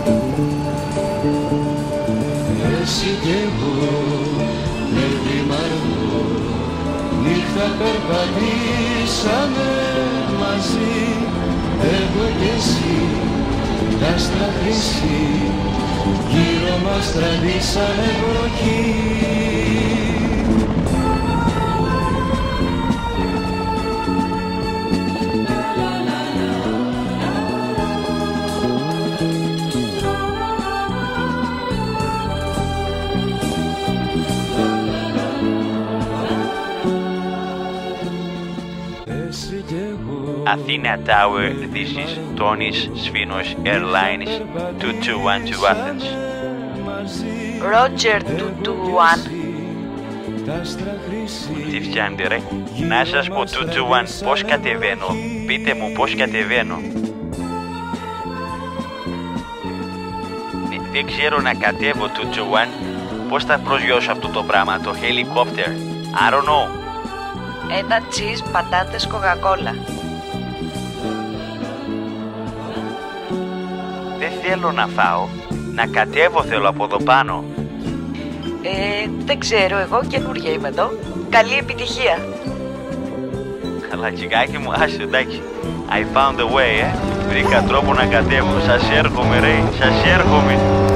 Εσύ κι εγώ με βήμαργο νύχτα περπατήσαμε μαζί, εγώ κι εσύ, τα άστρα χρυσή γύρω μας τραβήσανε βροχή. Athena Tower, this is Tony's Sfinos Airlines 221 to Athens. Roger 221. Τι φτιάνετε ρε? Να σας πω 221 πώς κατεβαίνω. Πείτε μου πώς κατεβαίνω. Δεν ξέρω να κατέβω 221. Πώς θα προσγειώσω αυτό το πράγμα, το helicopter? I don't know. Ένα cheese, πατάτες, κοκακόλα. Δεν θέλω να φάω. Να κατέβω θέλω από εδώ πάνω. Δεν ξέρω, εγώ καινούργια είμαι εδώ. Καλή επιτυχία. Καλά τσιγάκι μου, άσε εντάξει. I found a way, Βρήκα τρόπο να κατέβω. Σας έρχομαι ρε, σας έρχομαι.